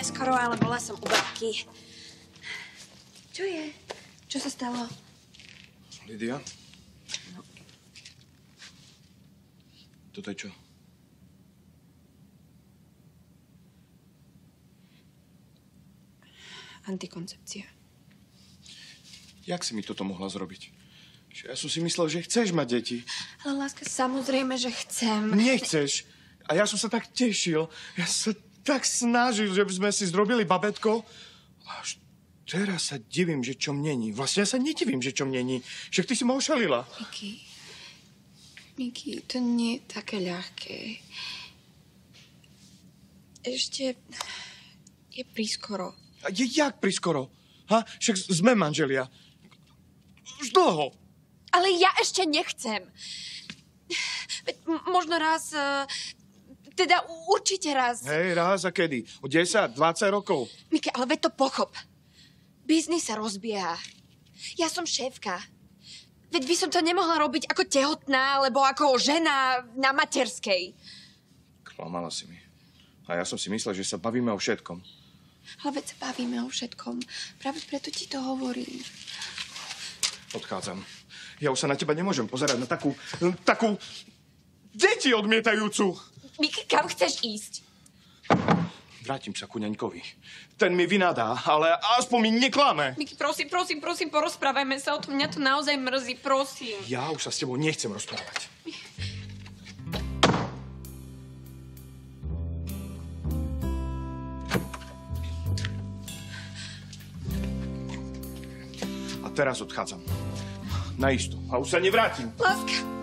neskoro, ale bola som u babky. Čo je? Čo sa stalo? Lidia? No. Toto je čo? Antikoncepcia. Jak si mi toto mohla zrobiť? Ja som si myslel, že chceš mať deti. Ale láska, samozrejme, že chcem. Nechceš. A ja som sa tak tešil. Ja sa tak snažil, že by sme si zrobili babetko. Až teraz sa divím, že čo mnení. Vlastne ja sa nedivím, že čo mnení. Však ty si ma ošalila. Miki, to nie je také ľahké. Ešte je prískoro. A jak prískoro? Ha? Však sme manželia. Už dlho. Ale ja ešte nechcem. Možno raz... Teda určite raz. Hej, raz a kedy? O 10, 20 rokov? Miki, ale veď to pochop. Biznis sa rozbieha. Ja som šéfka. Veď by som to nemohla robiť ako tehotná, alebo ako žena na materskej. Klamala si mi. A ja som si myslel, že sa bavíme o všetkom. Ale veď sa bavíme o všetkom. Práve preto ti to hovorím. Odchádzam. Ja už sa na teba nemôžem pozerať na takú deti odmietajúcu. Miki, kam chceš ísť? Vrátim sa ku ňaňkovi. Ten mi vynadá, ale aspoň mi neklame. Miki, prosím, porozprávajme sa o tom. Mňa to naozaj mrzí, prosím. Ja už sa s tebou nechcem rozprávať. A teraz odchádzam. Na isto. A už sa nevrátim. Láska.